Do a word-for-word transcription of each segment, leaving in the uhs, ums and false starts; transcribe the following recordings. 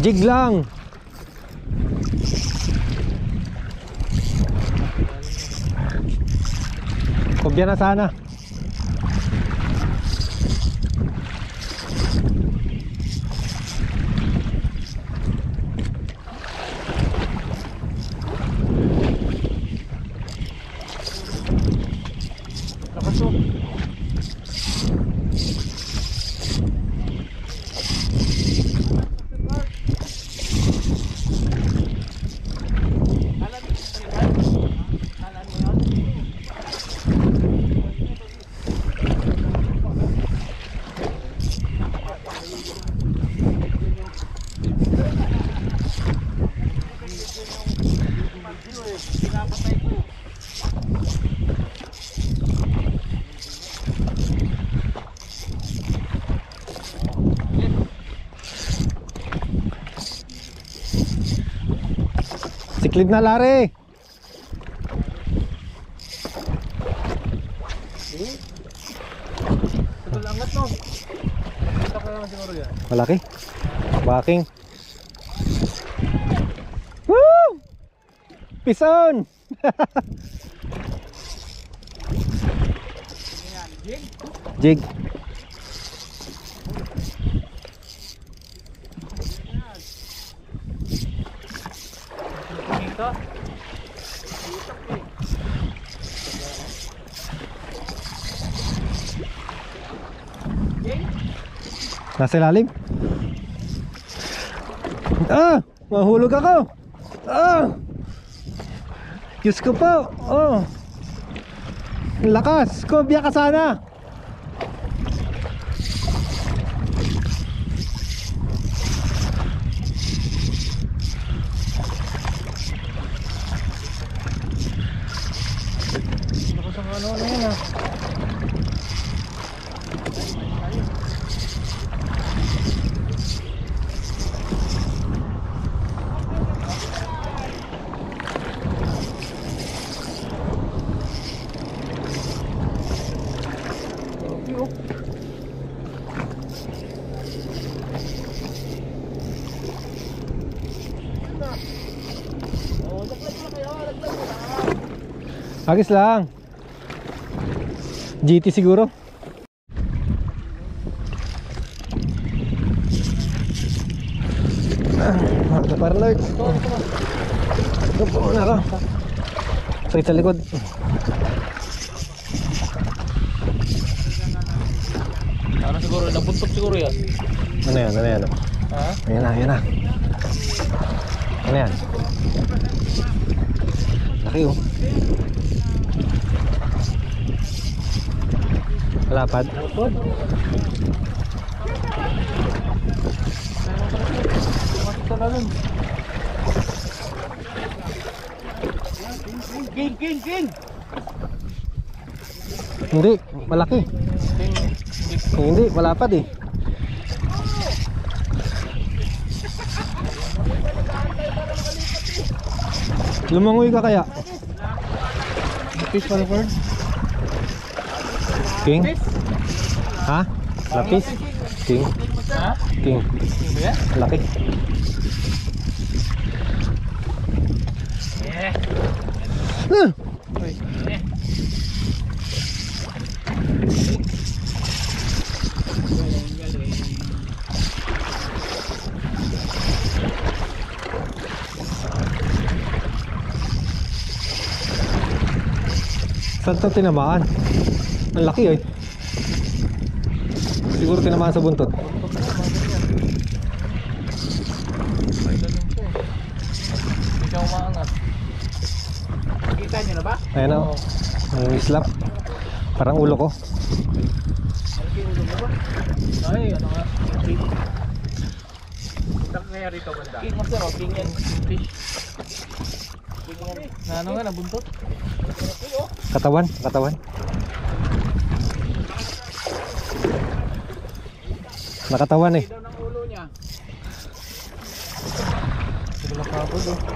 Jig lang. Kubya na sana. Siklid na lari. Angat no. Kita ko naman siguro yan. Malaki. Backing. Woo! Pison. Jig. Jig. Dito. Nasa ilalim. Ah! Mahulog ako. Ah! Diyos ko po. Oh. Lakas. Kubya ka sana. Ano na yan ah. Agis lang. G T siguro. Ah, para lang. Ito po na ako. Sakit sa likod. Ano siguro, nabuntot siguro yan. Ano yan? Ano yan? Ha? Ayan na, ayan na. Ano yan? Laki oh. Lapad. Lapad? King, king, king! Hindi, malaki. Hindi, malapad eh. Lumangoy ka kaya? Fish for the bird? King? Ha? Lapis? King? Ha? King. King ba yan? Laki. Eh. Ah! Eh. Saan ito tinamaan? Ang laki eh. Siguro tinamaan sa buntot. Hindi siya umaangat. Nakita niyo na ba? Ayan o. Ang slap. Parang ulo ko. Ay, ano nga? Punta kaya rito banda. King master o, king yan. Fish. King yan. Na ano nga, nabuntot? Katawan, katawan. Nakatawan eh. Daw ng ulo niya. Sige lang kapod oh.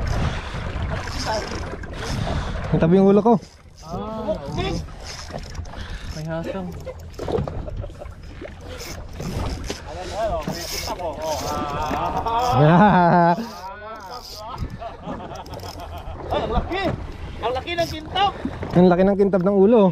Ang tabi yung ulo ko. Ah, ulo. May hasang. Ano, kita ko. Oh. Ay, ang laki! Ang laki ng kintab! Ang laki ng kintab ng ulo.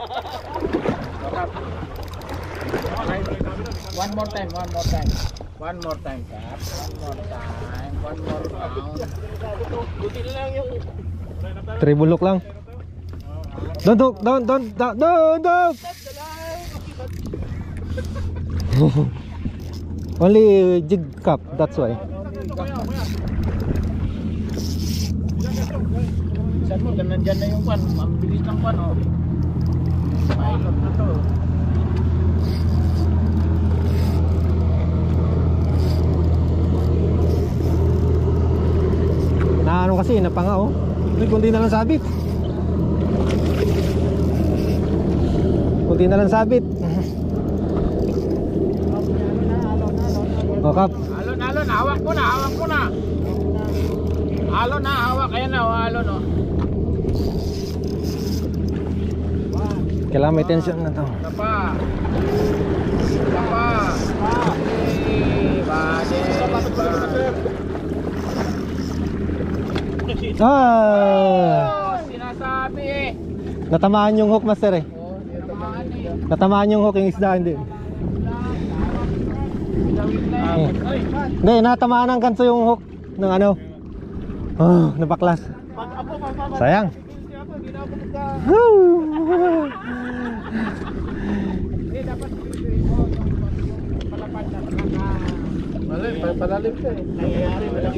One more time, one more time. One more time, Kap. One more time. One more round. Buti na lang yung... Tribulok lang. Don't, don't, don't, don't, don't, don't, don't. Only jig cup, that's why. Saan mo, nandyan na yung pan. Ang bilis ng pan, oh. Pilot na to. Na ano kasi, napanga oh. Ay, kundi na lang sabit. Kundi na lang sabit. O Kap. Alon, alon, hawak ko na, hawak ko na. Alon na, hawak. Ayan na, oh, alon, oh. Kailangan may tension na to. Sapa. Sapa. Bade. Ah! Oh, sinasabi eh. Natamaan yung hook, master eh. Oh, tinamaan eh. Natamaan yung hook, yung isda hindi. Ay, Hindi, natamaan ng kanso yung hook ng ano. Oh, napaklas. Sayang. Palalim, palalim siya eh. Nangyayari,